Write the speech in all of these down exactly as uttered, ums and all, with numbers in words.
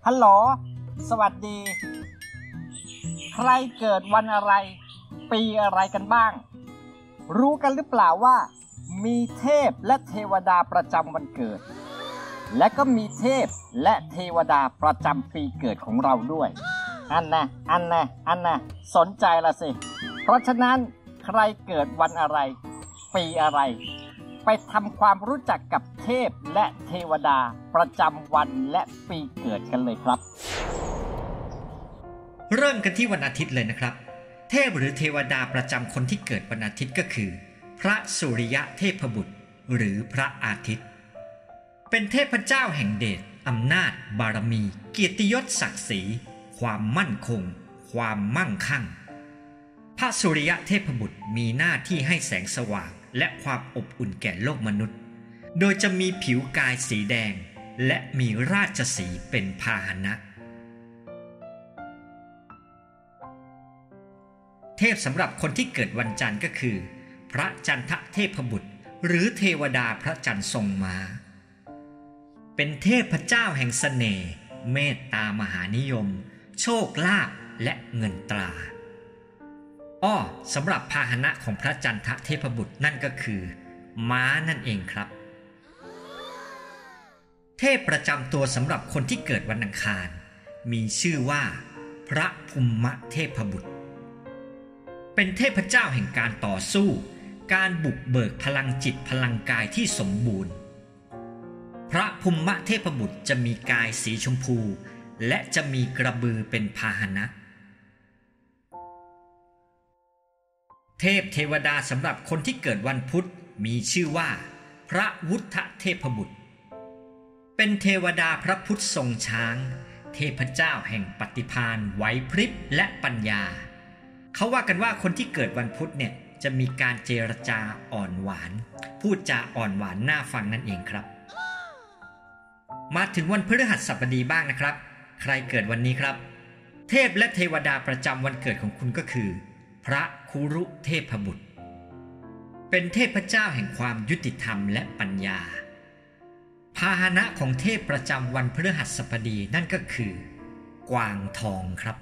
ฮัลโหลสวัสดี ใครเกิดวันอะไรปีอะไรกันบ้างรู้กันหรือเปล่าว่ามีเทพและเทวดาประจำวันเกิดและก็มีเทพและเทวดาประจำปีเกิดของเราด้วยอันนะอันนะอันนะสนใจละสิเพราะฉะนั้นใครเกิดวันอะไรปีอะไรไปทำความรู้จักกับเทพและเทวดาประจำวันและปีเกิดกันเลยครับเริ่มกันที่วันอาทิตย์เลยนะครับเทพหรือเทวดาประจำคนที่เกิดวันอาทิตย์ก็คือพระสุริยะเทพบุตรหรือพระอาทิตย์เป็นเทพเจ้าแห่งเดชอำนาจบารมีเกียรติยศศักดิ์ศรีความมั่นคงความมั่งคั่งพระสุริยะเทพบุตรมีหน้าที่ให้แสงสว่างและความอบอุ่นแก่โลกมนุษย์โดยจะมีผิวกายสีแดงและมีราชสีห์เป็นพาหนะเทพสำหรับคนที่เกิดวันจันทร์ก็คือพระจันทเทพบุตรหรือเทวดาพระจันทร์ทรงม้าเป็นเทพเจ้าแห่งเสน่ห์เมตตามหานิยมโชคลาภและเงินตราอ้อสำหรับพาหนะของพระจันทเทพบุตรนั่นก็คือม้านั่นเองครับเทพประจำตัวสำหรับคนที่เกิดวันอังคารมีชื่อว่าพระภูมิเทพบุตรเป็นเทพเจ้าแห่งการต่อสู้การบุกเบิกพลังจิตพลังกายที่สมบูรณ์พระภูมิเทพบุตรจะมีกายสีชมพูและจะมีกระบือเป็นพาหนะเทพเทวดาสำหรับคนที่เกิดวันพุธมีชื่อว่าพระวุฒเทพบุตรเป็นเทวดาพระพุทธทรงช้างเทพเจ้าแห่งปฏิภาณไหวพริบและปัญญาเขาว่ากันว่าคนที่เกิดวันพุธเนี่ยจะมีการเจรจาอ่อนหวานพูดจาอ่อนหวานน่าฟังนั่นเองครับมาถึงวันพฤหัสบดีบ้างนะครับใครเกิดวันนี้ครับเทพและเทวดาประจำวันเกิดของคุณก็คือพระคุรุเทพบุตรเป็นเทพเจ้าแห่งความยุติธรรมและปัญญาพาหนะของเทพประจำวันพฤหัสบดีนั่นก็คือกวางทองครับ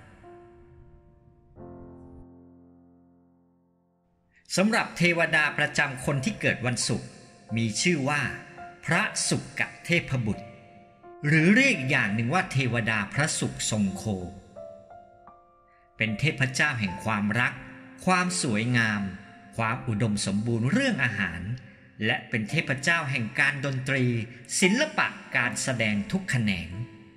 สำหรับเทวดาประจำคนที่เกิดวันศุกร์มีชื่อว่าพระศุกร์เทพบุตรหรือเรียกอย่างหนึ่งว่าเทวดาพระศุกร์ทรงโคเป็นเทพเจ้าแห่งความรักความสวยงามความอุดมสมบูรณ์เรื่องอาหารและเป็นเทพเจ้าแห่งการดนตรีศิลปะการแสดงทุกแขนง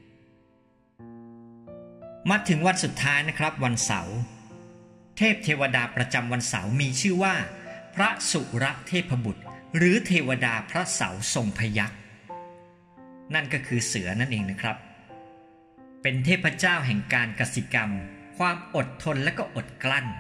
มาถึงวันสุดท้ายนะครับวันเสาร์เทพเทวดาประจำวันเสาร์มีชื่อว่าพระสุรเทพบุตรหรือเทวดาพระเสาร์ทรงพยัคฆ์นั่นก็คือเสือนั่นเองนะครับเป็นเทพเจ้าแห่งการกสิกรรมความอดทนและก็อดกลั้น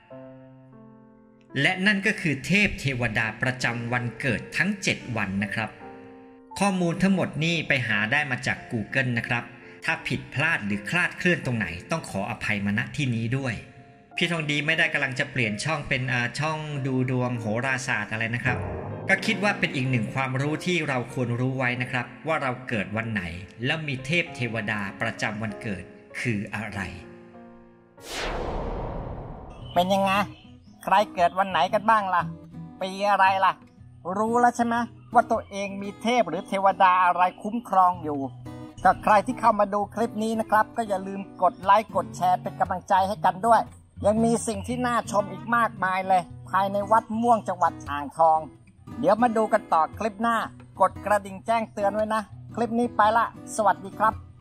และนั่นก็คือเทพเทวดาประจำวันเกิดทั้งเจ็ดวันนะครับข้อมูลทั้งหมดนี้ไปหาได้มาจาก Google นะครับถ้าผิดพลาดหรือคลาดเคลื่อนตรงไหนต้องขออภัยมาณที่นี้ด้วยพี่ทองดีไม่ได้กำลังจะเปลี่ยนช่องเป็นช่องดูดวงโหราศาสตร์อะไรนะครับก็คิดว่าเป็นอีกหนึ่งความรู้ที่เราควรรู้ไว้นะครับว่าเราเกิดวันไหนแล้วมีเทพเทวดาประจำวันเกิดคืออะไรเป็นยังไงใครเกิดวันไหนกันบ้างล่ะปีอะไรล่ะรู้แล้วใช่ไหมว่าตัวเองมีเทพหรือเทวดาอะไรคุ้มครองอยู่ก็ใครที่เข้ามาดูคลิปนี้นะครับก็อย่าลืมกดไลค์กดแชร์เป็นกำลังใจให้กันด้วยยังมีสิ่งที่น่าชมอีกมากมายเลยภายในวัดม่วงจังหวัดอ่างทองเดี๋ยวมาดูกันต่อคลิปหน้ากดกระดิ่งแจ้งเตือนไว้นะคลิปนี้ไปละสวัสดีครับ